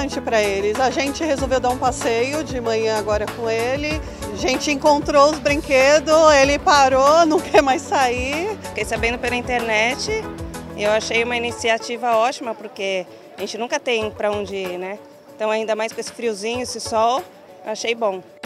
importante para eles. A gente resolveu dar um passeio de manhã agora com ele. A gente encontrou os brinquedos, ele parou, não quer mais sair. Fiquei sabendo pela internet e eu achei uma iniciativa ótima, porque a gente nunca tem para onde ir, né? Então, ainda mais com esse friozinho, esse sol, eu achei bom.